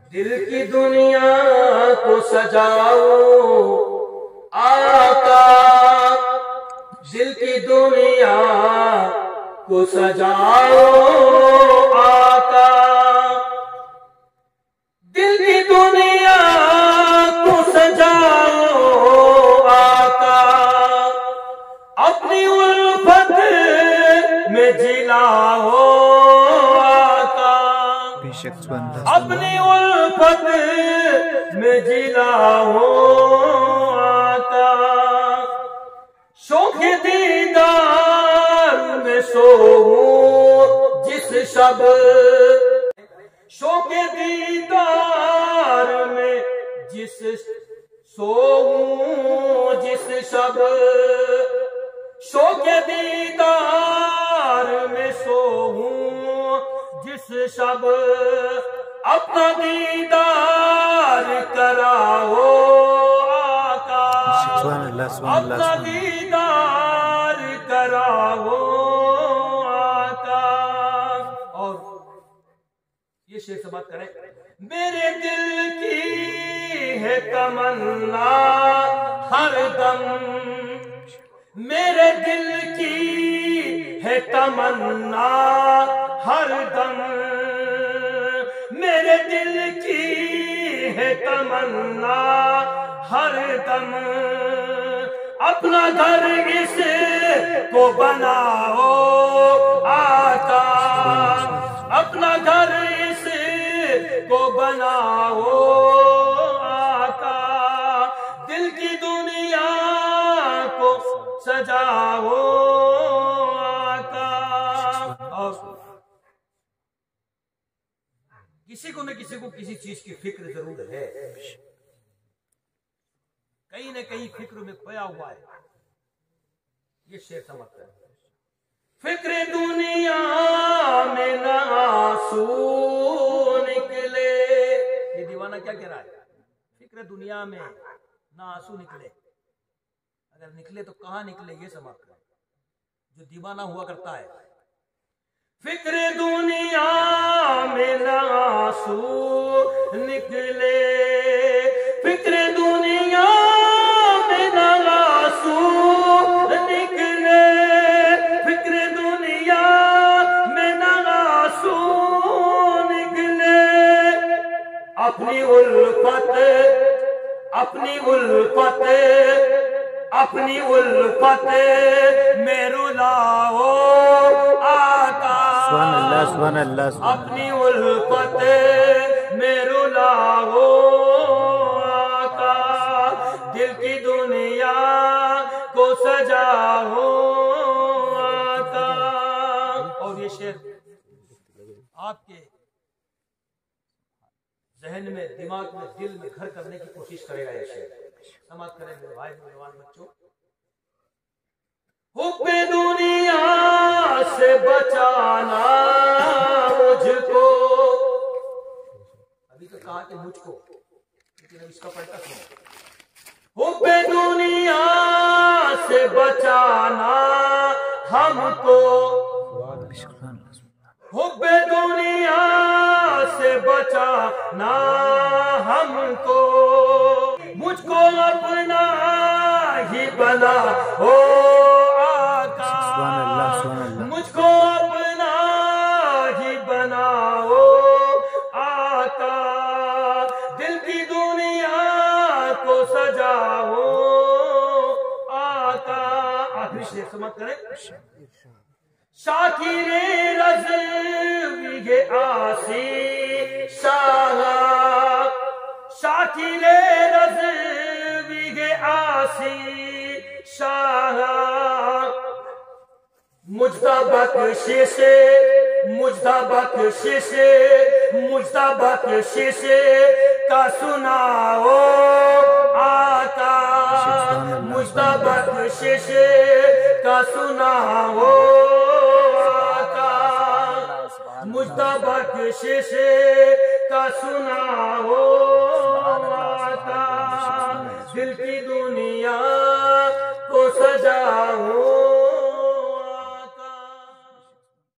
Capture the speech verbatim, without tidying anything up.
دل کی دنیا کو سجاؤ آقا، دل کی دنیا کو سجاؤ آقا، دل کی دنیا کو سجاؤ آقا، اپنی الفت میں جلاؤ آقا، اپنی الفت میں جلاؤ آقا، شوق دیدار میں سوؤں جس شب، شوق دیدار میں جس سوؤں جس شب، شوق دیدار میں سوؤں جس شب، اپنا دیدار کراؤ آقا، اپنا دیدار کراؤ آقا۔ اور یہ شعر سماعت کریں۔ میرے دل کی ہے تمنا ہر دم، میرے دل کی ہے تمنا ہر دم، میرے دل کی ہے تمنا ہر دم، اپنا گھر اس کو بناؤ آقا، اپنا گھر اس کو بناؤ آقا، دل کی دنیا کو سجاؤ آقا۔ اور کسی کو نہ کسی کو کسی چیز کی فکر ضرور ہے، کہیں نہ کہیں فکر میں کھویا ہوا ہے۔ یہ شعر سمجھتا ہے۔ فکر دنیا میں نہ آنسو نکلے، یہ دیوانہ کیا کہہ رہا ہے؟ فکر دنیا میں نہ آنسو نکلے، اگر نکلے تو کہاں نکلے یہ سمجھ کر جو دیوانہ ہوا کرتا ہے۔ فکر دنیا میں نہ آنسو نکلے، فکر دنیا میں نہ آنسو نکلے، فکر دنیا میں نہ آنسو نکلے، اپنی الفت اپنی الفت اپنی الفت میں رلاؤ آقا، سبحان اللہ سبحان اللہ سبحان اللہ، اپنی الفت میں رلاؤ آقا، دل کی دنیا کو سجاؤ آقا۔ اور یہ شعر آپ کے ذہن میں، دماغ میں، دل میں گھر کرنے کی کوشش کرے گا۔ یہ شعر سماعت کریں میرے بھائی نوجوان بچوں۔ حب دنیا سے بچانا مجھ کو، ابھی تو کہا کہ مجھ کو، لیکن اس کا پلٹا سنو۔ حب دنیا سے بچانا ہم کو، حب دنیا سے بچانا ہم کو، مجھ کو اپنا ہی بنا ہو آقا، مجھ کو اپنا ہی بناؤ آقا، دل کی دنیا کو سجاؤ آقا۔ آخری شعر سمجھ کریں۔ شاکر رضوی آسی شاہ، شاکر رضوی آسی شاہ، مجدہ بخشش مجدہ بخشش مجدہ بخشش کا سناؤ آقا، مجدہ بخشش کا سناؤ آقا، مجدہ بخشش کا سناؤ آقا، دل کی دنیا کو سجاؤ